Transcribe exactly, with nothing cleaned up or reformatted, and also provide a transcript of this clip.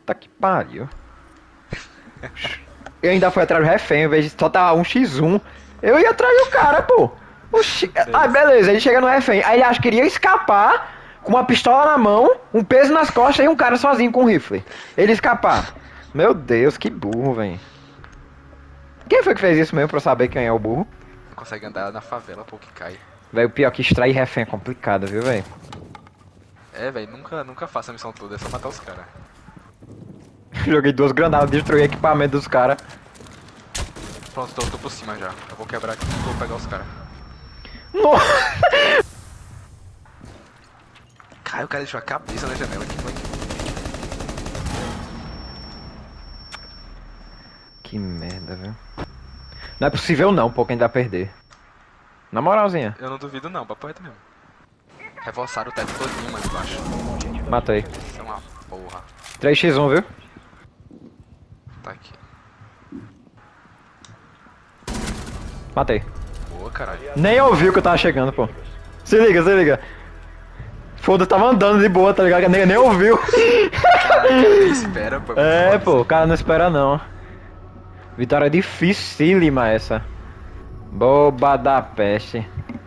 Puta que pariu. Eu ainda fui atrás do refém, ao invés de só tá um contra um. Eu ia atrás do cara, pô. Oxi. Ah, beleza, ele chega no refém. Aí ele acha que queria escapar com uma pistola na mão, um peso nas costas e um cara sozinho com um rifle. Ele escapar. Meu Deus, que burro, velho. Quem foi que fez isso mesmo pra eu saber quem é o burro? Não consegue andar na favela, pô, que cai. Velho, o pior que extrair refém é complicado, viu, velho? É, velho, nunca, nunca faça a missão toda, é só matar os caras. Joguei duas granadas, destruí o equipamento dos caras. Pronto, tô, tô por cima já. Eu vou quebrar aqui e vou pegar os caras. Nossa! Cai, o cara deixou a cabeça na janela aqui, foi. Que merda, viu? Não é possível não, pô, quem dá a perder. Na moralzinha. Eu não duvido não, papo reto mesmo. Reforçaram o teto todinho, mano, embaixo. Matei. Isso é uma porra. três contra um, viu? Tá aqui. Matei. Boa, caralho. Nem ouviu que eu tava chegando, pô. Se liga, se liga. Foda, tava andando de boa, tá ligado? Nem, nem ouviu. Caralho, quem espera, pô. É, pô, o cara não espera não. Vitória dificílima essa. Boba da peste.